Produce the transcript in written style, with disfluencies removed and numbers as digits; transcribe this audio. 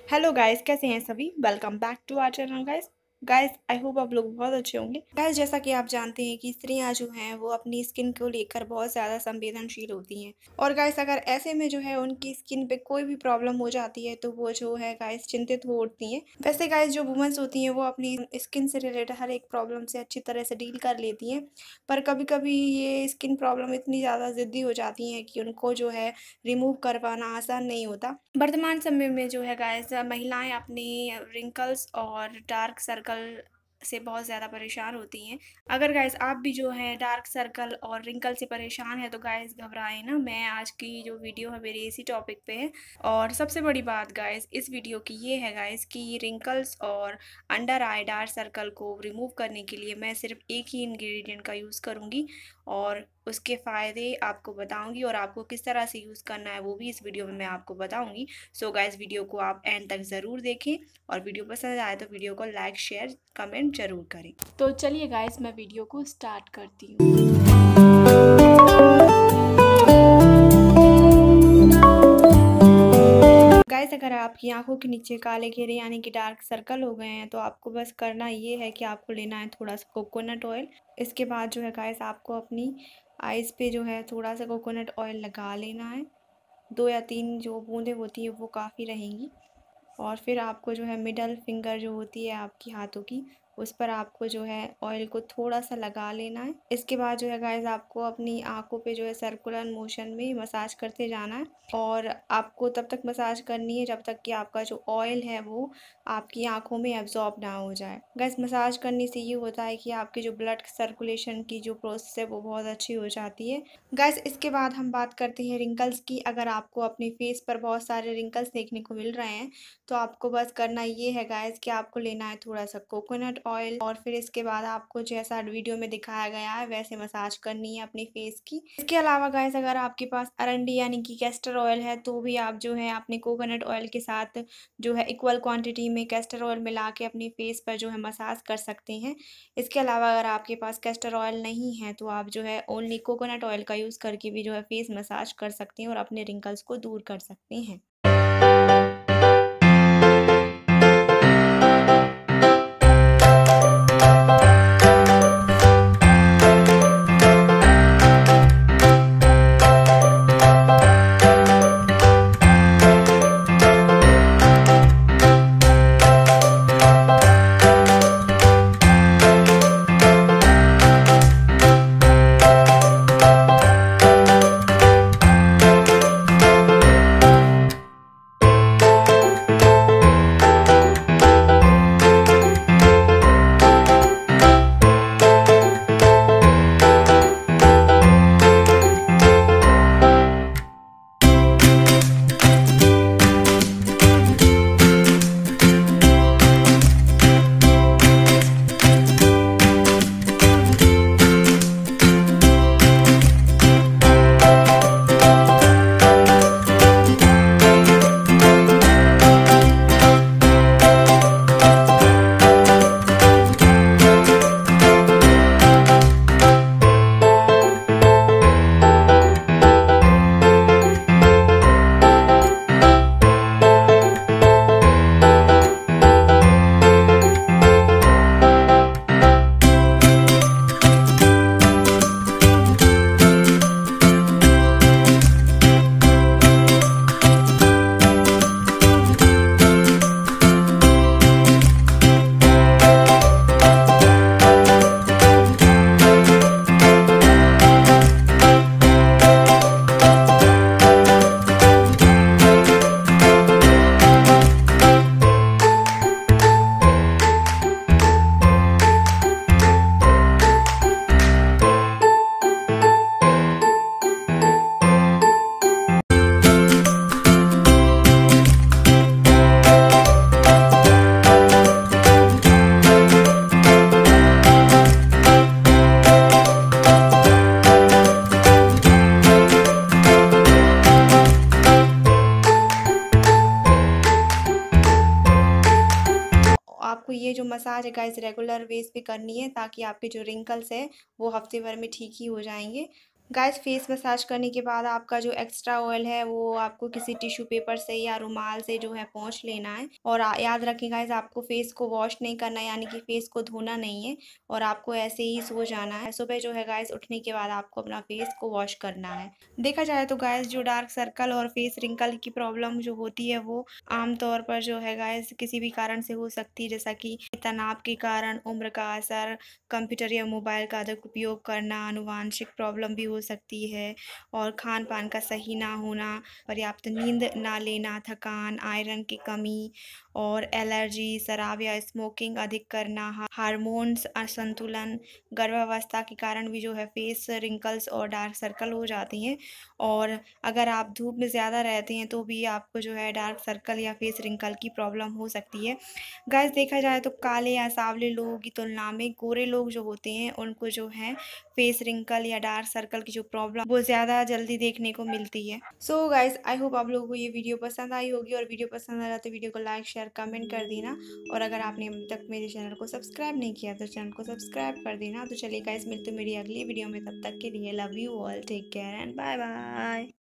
Hello guys, कैसे हैं सभी। Welcome back to our channel guys. Guys I hope आप लोग बहुत अच्छे होंगे। गाइस जैसा कि आप जानते हैं कि स्त्रियां जो हैं वो अपनी स्किन को लेकर बहुत ज़्यादा संवेदनशील होती हैं। और गाइस अगर ऐसे में जो है उनकी स्किन पे कोई भी प्रॉब्लम हो जाती है तो वो जो है गाइस चिंतित हो उठती हैं। वैसे गाइस जो वुमेन्स होती हैं वो अपनी स्किन से रिलेटेड हर एक प्रॉब्लम से अच्छी तरह से डील कर लेती हैं। पर कभी कभी ये स्किन प्रॉब्लम इतनी ज़्यादा ज़िद्दी हो जाती हैं कि उनको जो है रिमूव करवाना आसान नहीं होता। वर्तमान समय में जो है गाइस महिलाएं अपनी रिंकल्स और डार्क सर्कल से बहुत ज़्यादा परेशान होती हैं। अगर गाइस आप भी जो है डार्क सर्कल और रिंकल से परेशान है तो गाइस घबराएं ना। मैं आज की जो वीडियो है मेरी इसी टॉपिक पे है। और सबसे बड़ी बात गाइस इस वीडियो की ये है गाइस कि रिंकल्स और अंडर आई डार्क सर्कल को रिमूव करने के लिए मैं सिर्फ एक ही इंग्रेडिएंट का यूज़ करूँगी और उसके फ़ायदे आपको बताऊंगी और आपको किस तरह से यूज़ करना है वो भी इस वीडियो में मैं आपको बताऊंगी। सो गाइस वीडियो को आप एंड तक ज़रूर देखें और वीडियो पसंद आए तो वीडियो को लाइक शेयर कमेंट ज़रूर करें। तो चलिए गाइस मैं वीडियो को स्टार्ट करती हूँ। गाइस अगर आपकी आंखों के नीचे काले घेरे यानी कि डार्क सर्कल हो गए हैं तो आपको बस करना ये है कि आपको लेना है थोड़ा सा कोकोनट ऑयल। इसके बाद जो है गाइस आपको अपनी आइज़ पे जो है थोड़ा सा कोकोनट ऑयल लगा लेना है। 2 या 3 जो बूंदें होती है वो काफ़ी रहेंगी। और फिर आपको जो है मिडल फिंगर जो होती है आपकी हाथों की उस पर आपको जो है ऑयल को थोड़ा सा लगा लेना है। इसके बाद जो है गाइस आपको अपनी आंखों पे जो है सर्कुलर मोशन में मसाज करते जाना है और आपको तब तक मसाज करनी है जब तक कि आपका जो ऑयल है वो आपकी आंखों में एब्जॉर्ब ना हो जाए। गाइस मसाज करने से ये होता है कि आपकी जो ब्लड सर्कुलेशन की जो प्रोसेस है वो बहुत अच्छी हो जाती है। गाइस इसके बाद हम बात करते हैं रिंकल्स की। अगर आपको अपने फेस पर बहुत सारे रिंकल्स देखने को मिल रहे हैं तो आपको बस करना ये है गाइस कि आपको लेना है थोड़ा सा कोकोनट ऑयल और फिर इसके बाद आपको जैसा वीडियो में दिखाया गया है वैसे मसाज करनी है अपनी फेस की। इसके अलावा गाइस अगर आपके पास अरंडी यानी कि कैस्टर ऑयल है तो भी आप जो है अपने कोकोनट ऑयल के साथ जो है इक्वल क्वांटिटी में कैस्टर ऑयल मिला के अपनी फेस पर जो है मसाज कर सकते हैं। इसके अलावा अगर आपके पास कैस्टर ऑयल नहीं है तो आप जो है ओनली कोकोनट ऑयल का यूज़ करके भी जो है फेस मसाज कर सकते हैं और अपने रिंकल्स को दूर कर सकते हैं। आपको ये जो मसाज है गाइस रेगुलर बेस पे करनी है ताकि आपके जो रिंकल्स है वो हफ्ते भर में ठीक ही हो जाएंगे। गाइस फेस मसाज करने के बाद आपका जो एक्स्ट्रा ऑयल है वो आपको किसी टिश्यू पेपर से या रुमाल से जो है पोंछ लेना है। और याद रखें गाइस, आपको फेस को वॉश नहीं करना है, यानी कि फेस को धोना नहीं है और आपको ऐसे ही सो जाना है। सुबह जो है गाइस उठने के बाद आपको अपना फेस को वॉश करना है। देखा जाए तो गाइस जो डार्क सर्कल और फेस रिंकल की प्रॉब्लम जो होती है वो आमतौर पर जो है गाइस किसी भी कारण से हो सकती है, जैसा कि तनाव के कारण, उम्र का असर, कंप्यूटर या मोबाइल का अधिक उपयोग करना, आनुवांशिक प्रॉब्लम भी हो सकती है और खान-पान का सही ना होना, पर्याप्त नींद ना लेना, थकान, आयरन की कमी और एलर्जी, शराब या स्मोकिंग अधिक करना, हार्मोन्स असंतुलन, गर्भावस्था के कारण भी जो है फेस रिंकल्स और डार्क सर्कल हो जाती हैं। और अगर आप धूप में ज़्यादा रहते हैं तो भी आपको जो है डार्क सर्कल या फेस रिंकल की प्रॉब्लम हो सकती है। गाइस देखा जाए तो काले या सांवले लोगों की तुलना में गोरे लोग जो होते हैं उनको जो है फेस रिंकल या डार्क सर्कल की जो प्रॉब्लम वो ज़्यादा जल्दी देखने को मिलती है। सो गाइस आई होप आप लोगों को ये वीडियो पसंद आई होगी, और वीडियो पसंद आया तो वीडियो को लाइक शेयर कमेंट कर देना। और अगर आपने अभी तक मेरे चैनल को सब्सक्राइब नहीं किया तो चैनल को सब्सक्राइब कर देना। तो चलिए गाइस मिलते हैं मेरी अगली वीडियो में, तब तक के लिए love you all, take care and bye bye.